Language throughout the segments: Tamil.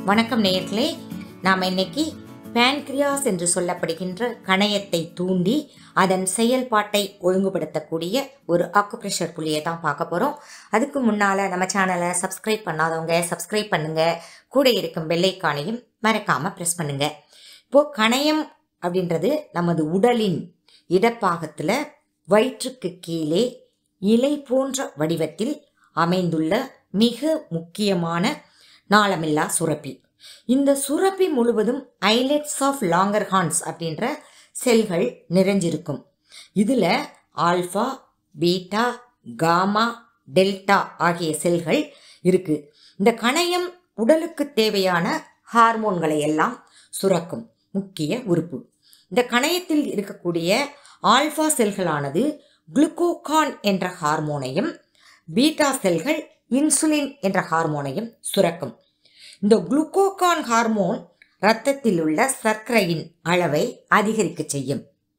வணக்கம் நேயர்களே, நாம் இன்னைக்கு பேன்க்ரியாஸ் என்று சொல்லப்படுகின்ற கணையத்தை தூண்டி அதன் செயல்பாட்டை ஒழுங்குபடுத்தக்கூடிய ஒரு அக்குப்ரெஷர் புள்ளியை தான் பார்க்க போகிறோம். அதுக்கு முன்னால் நம்ம சேனலை சப்ஸ்கிரைப் பண்ணாதவங்க சப்ஸ்கிரைப் பண்ணுங்கள், கூட இருக்கும் பெல்லைக்கானையும் மறக்காமல் ப்ரெஸ் பண்ணுங்கள். இப்போது கணையம் அப்படின்றது நமது உடலின் இடப்பாகத்தில் வயிற்றுக்கு கீழே இலை போன்ற வடிவத்தில் அமைந்துள்ள மிக முக்கியமான நாளமில்லா சுரப்பி. இந்த சுரப்பி முழுவதும் ஐலெட்ஸ் ஆஃப் லாங்கர்ஹான்ஸ் அப்படின்ற செல்கள் நிறைஞ்சிருக்கும். இதில் ஆல்ஃபா, பீட்டா, காமா, டெல்டா ஆகிய செல்கள் இருக்கு. இந்த கணையம் உடலுக்கு தேவையான ஹார்மோன்களை எல்லாம் சுரக்கும் முக்கிய உறுப்பு. இந்த கணையத்தில் இருக்கக்கூடிய ஆல்ஃபா செல்களானது குளுக்கோகான் என்ற ஹார்மோனையும், பீட்டா செல்கள் இன்சுலின் என்ற ஹார்மோனையும் சுரக்கும். இந்த குளுக்கோகான் ஹார்மோன் இரத்தத்தில் உள்ள சர்க்கரையின் அளவை அதிகரிக்க செய்யும்.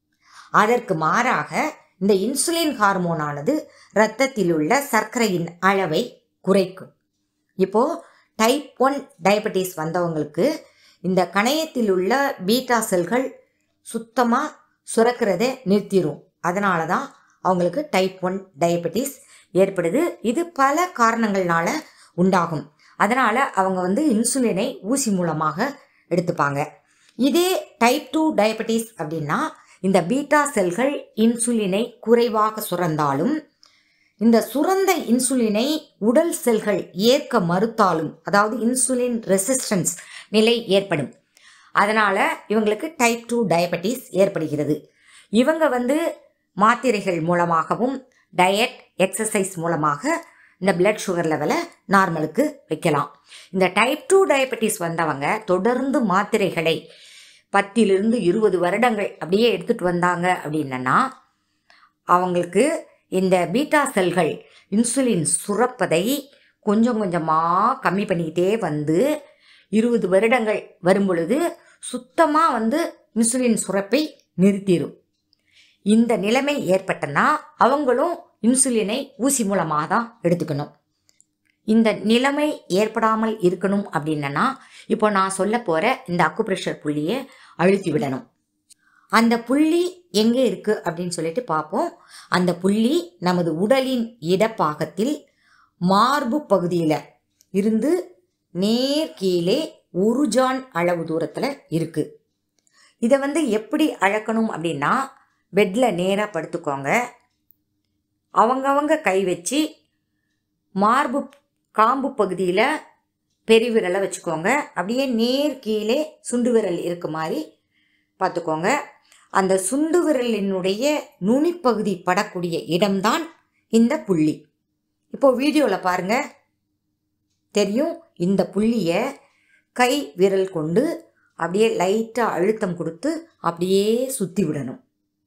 அதற்கு மாறாக இந்த இன்சுலின் ஹார்மோனானது இரத்தத்தில் உள்ள சர்க்கரையின் அளவை குறைக்கும். இப்போ டைப் 1 டயபெட்டிஸ் வந்தவங்களுக்கு இந்த கணையத்தில் உள்ள பீட்டா செல்கள் சுத்தமாக சுரக்கிறதை நிறுத்திடும். அதனால தான் அவங்களுக்கு டைப் 1 டயபெட்டிஸ் ஏற்படுது. இது பல காரணங்கள்னால உண்டாகும். அதனால் அவங்க இன்சுலினை ஊசி மூலமாக எடுத்துப்பாங்க. இதே டைப் 2 டயபெட்டிஸ் அப்படின்னா இந்த பீட்டா செல்கள் இன்சுலினை குறைவாக சுரந்தாலும், இந்த சுரந்த இன்சுலினை உடல் செல்கள் ஏற்க மறுத்தாலும், அதாவது இன்சுலின் ரெசிஸ்டன்ஸ் நிலை ஏற்படும். அதனால் இவங்களுக்கு டைப் 2 டயபெட்டிஸ் ஏற்படுகிறது. இவங்க மாத்திரைகள் மூலமாகவும் டயட் எக்ஸசைஸ் மூலமாக இந்த பிளட் சுகர் லெவலை நார்மலுக்கு வைக்கலாம். இந்த டைப் 2 டயபெட்டிஸ் வந்தவங்க தொடர்ந்து மாத்திரைகளை 10 to 20 வருடங்கள் அப்படியே எடுத்துகிட்டு வந்தாங்க அப்படின்னா அவங்களுக்கு இந்த பீட்டா செல்கள் இன்சுலின் சுரப்பதை கொஞ்சம் கொஞ்சமாக கம்மி பண்ணிக்கிட்டே 20 வருடங்கள் வரும் பொழுது சுத்தமாக இன்சுலின் சுரப்பை நிறுத்திடும். இந்த நிலைமை ஏற்பட்டனா அவங்களும் இன்சுலினை ஊசி மூலமாக தான் எடுத்துக்கணும். இந்த நிலைமை ஏற்படாமல் இருக்கணும் அப்படின்னா இப்போ நான் சொல்ல போகிற இந்த அக்குப்ரெஷர் புள்ளியை அழுத்தி விடணும். அந்த புள்ளி எங்கே இருக்குது அப்படின்னு சொல்லிட்டு பார்ப்போம். அந்த புள்ளி நமது உடலின் இடப்பாகத்தில் மார்பு பகுதியில் இருந்து நேர் கீழே 1 ஜான் அளவு தூரத்தில் இருக்குது. இதை எப்படி அளக்கணும் அப்படின்னா, பெட்டில் நேராக படுத்துக்கோங்க. அவங்கவங்க கை வச்சு மார்பு காம்பு பகுதியில் பெருவிரலை வச்சுக்கோங்க. அப்படியே நேர் கீழே சுண்டு விரல் இருக்க மாதிரி பார்த்துக்கோங்க. அந்த சுண்டு விரலினுடைய நுனிப்பகுதி படக்கூடிய இடம்தான் இந்த புள்ளி. இப்போது வீடியோவில் பாருங்கள் தெரியும். இந்த புள்ளியை கை விரல் கொண்டு அப்படியே லைட்டாக அழுத்தம் கொடுத்து அப்படியே சுற்றி விடணும்.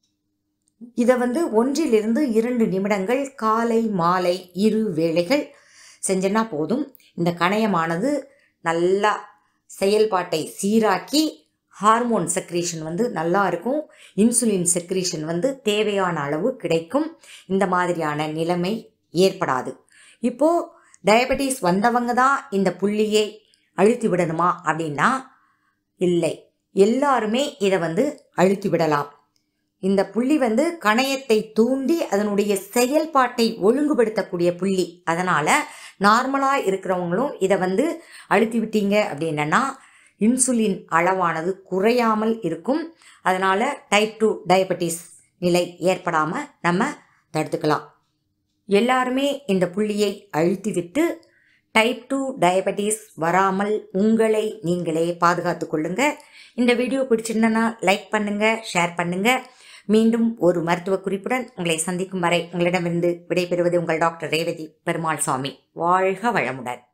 இதை 1 to 2 நிமிடங்கள் காலை மாலை 2 வேளைகள் செஞ்சனா போதும். இந்த கணையமானது நல்லா செயல்பாட்டை சீராக்கி ஹார்மோன் செக்ரீஷன் நல்லா இருக்கும். இன்சுலின் செக்ரீஷன் தேவையான அளவு கிடைக்கும். இந்த மாதிரியான நிலைமை ஏற்படாது. இப்போது டயபெட்டிஸ் வந்தவங்க தான் இந்த புள்ளியை அழுத்தி விடணுமா அப்படின்னா இல்லை, எல்லாருமே இதை அழுத்தி விடலாம். இந்த புள்ளி கணையத்தை தூண்டி அதனுடைய செயல்பாட்டை ஒழுங்குபடுத்தக்கூடிய புள்ளி. அதனால் நார்மலாக இருக்கிறவங்களும் இதை அழுத்தி விட்டீங்க அப்படின்னா இன்சுலின் அளவானது குறையாமல் இருக்கும். அதனால் டைப் 2 டயபெட்டிஸ் நிலை ஏற்படாமல் நம்ம தடுத்துக்கலாம். எல்லாருமே இந்த புள்ளியை அழுத்தி விட்டு டைப் 2 டயபெட்டிஸ் வராமல் உங்களை நீங்களே பாதுகாத்து கொள்ளுங்கள். இந்த வீடியோ பிடிச்சிருந்தனா லைக் பண்ணுங்கள், ஷேர் பண்ணுங்கள். மீண்டும் ஒரு மருத்துவ குறிப்புடன் உங்களை சந்திக்கும் வரை உங்களிடமிருந்து விடைபெறுவது உங்கள் டாக்டர் ரேவதி பெருமாள் சாமி. வாழ்க வளமுடன்.